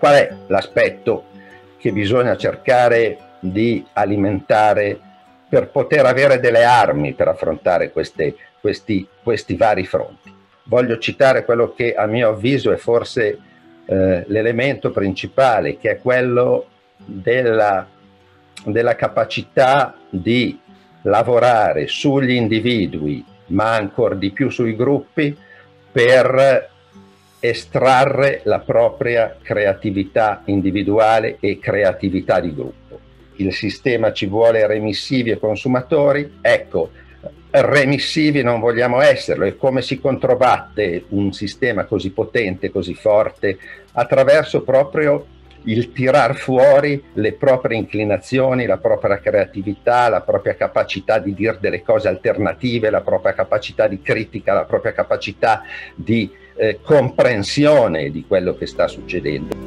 qual è l'aspetto che bisogna cercare di alimentare per poter avere delle armi per affrontare questi vari fronti? Voglio citare quello che a mio avviso è forse l'elemento principale, che è quello della capacità di lavorare sugli individui, ma ancor di più sui gruppi, per estrarre la propria creatività individuale e creatività di gruppo. Il sistema ci vuole remissivi e consumatori, ecco, remissivi non vogliamo esserlo. E come si controbatte un sistema così potente, così forte? Attraverso proprio il tirar fuori le proprie inclinazioni, la propria creatività, la propria capacità di dire delle cose alternative, la propria capacità di critica, la propria capacità di comprensione di quello che sta succedendo.